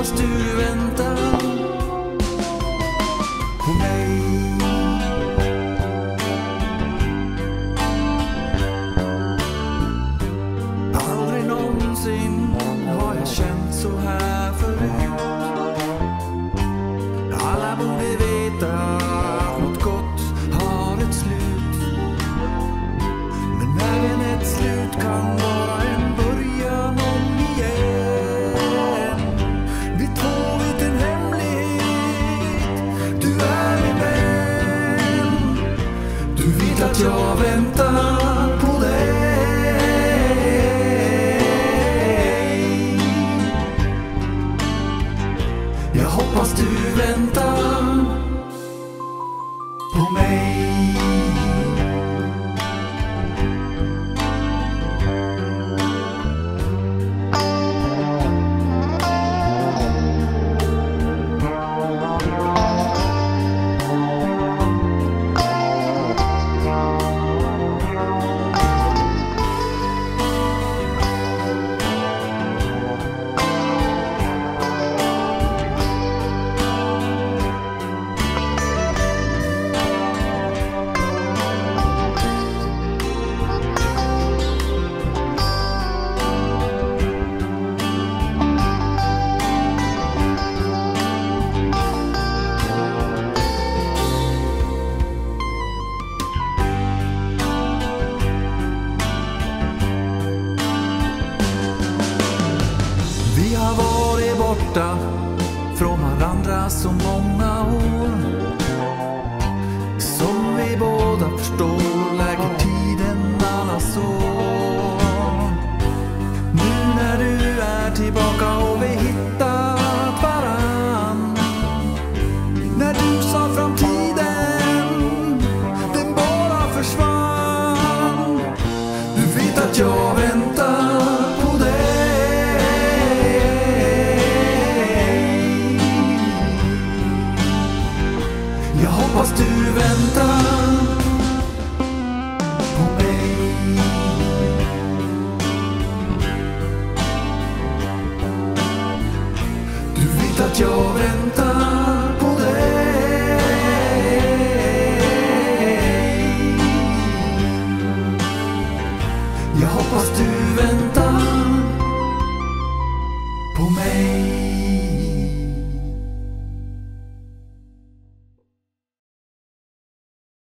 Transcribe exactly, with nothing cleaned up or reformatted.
hoppas du väntar på mig. Aldrig någonsin har jag känt så här förut. Alla borde veta att något gott har ett slut. Men även ett slut kan vara en början om igen. Vi två vet en hemlighet. Du är min vän. Du vet att jag väntar på dig. Jag hoppas du väntar på mig. Vi har varit borta från varandra så många år. Som vi båda förstår läker tiden alla sår. Nu när du är tillbaka och vi hittat varann. När du sa framtiden, den bara försvann. Du vet att jag väntar på dig. Jag hoppas du väntar på mig. Du vet att jag väntar på dig. Jag hoppas du väntar på mig.